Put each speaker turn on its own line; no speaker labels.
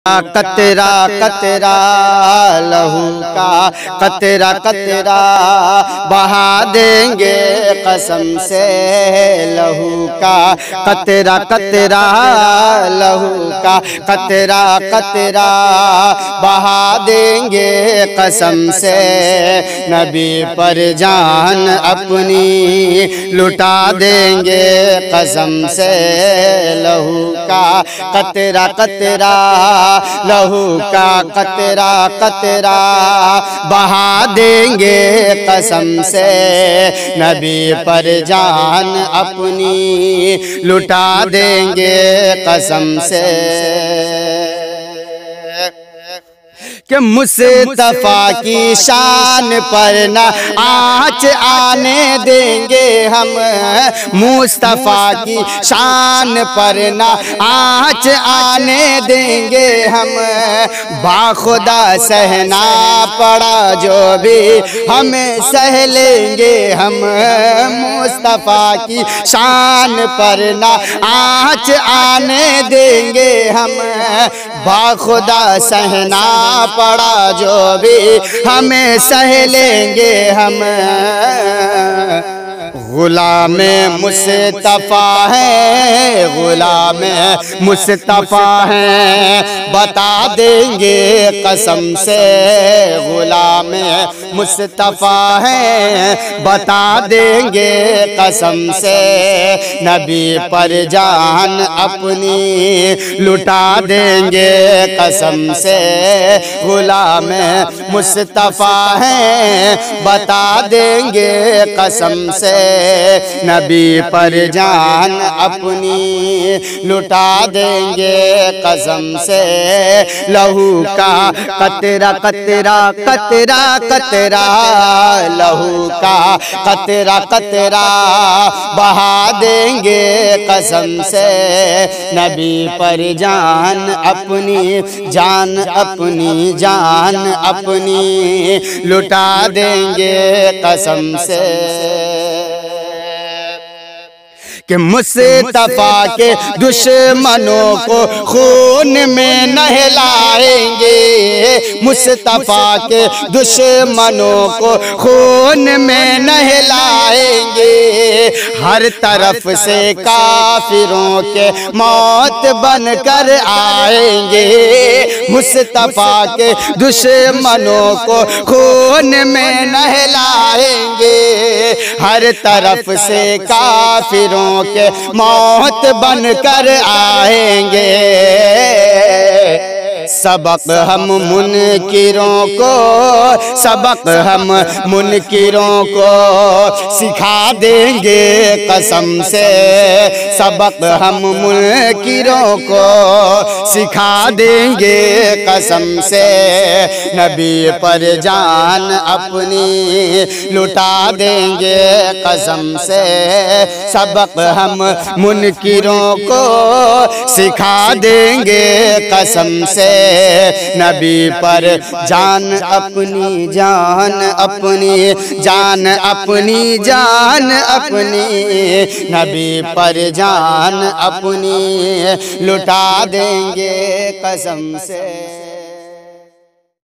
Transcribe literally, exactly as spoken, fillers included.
قطرہ قطرہ لہو کا قطرہ قطرہ بہا دیں گے قسم سے لہو کا قطرہ قطرہ لہو کا قطرہ قطرہ بہا دیں گے قسم سے نبی پر جان اپنی لٹا دیں گے قسم سے لہو کا قطرہ قطرہ لہو کا قطرہ قطرہ بہا دیں گے قسم سے نبی پر جان اپنی لٹا دیں گے قسم سے کہ مصطفیٰ کی شان پر نہ آنچ آنے دیں گے ہم مصطفیٰ کی شان پر نہ آنچ آنے دیں گے ہم باخدا سہنا پڑا جو بھی ہمیں سہ لیں گے ہم مصطفیٰ کی شان پر نہ آنچ آنے دیں گے ہم باخدا سہنا پڑا جو بھی ہمیں سہ لیں گے ہم غلام مصطفیٰ ہے غلام مصطفیٰ ہے بتا دیں گے قسم سے غلام مصطفیٰ ہے بتا دیں گے قسم سے نبی پر جان اپنی لٹا دیں گے قسم سے غلام مصطفیٰ ہے بتا دیں گے قسم سے نبی پر جان اپنی لٹا دیں گے قسم سے لہو کا قطرہ قطرہ قطرہ قطرہ لہو کا قطرہ قطرہ بہا دیں گے قسم سے نبی پر جان اپنی جان اپنی جان اپنی لٹا دیں گے قسم سے کہ مصطفیٰ کے دشمنوں کو خون میں نہلائیں گے مصطفیٰ کے دشمنوں کو خون میں نہلائیں گے ہر طرف سے کافروں کے موت بن کر آئیں گے مصطفیٰ کے دشمنوں کو خون میں نہلائیں گے ہر طرف سے کافروں کہ موت بن کر آئیں گے سبق ہم منکروں کو سبق ہم منکروں کو سکھا دیں گے قسم سے سبق ہم منکروں کو سکھا دیں گے قسم سے نبی پر جان اپنی لٹا دیں گے قسم سے سبق ہم منکروں کو سکھا دیں گے قسم سے نبی پر جان اپنی جان اپنی جان اپنی جان اپنی نبی پر جان اپنی لٹا دیں گے قسم سے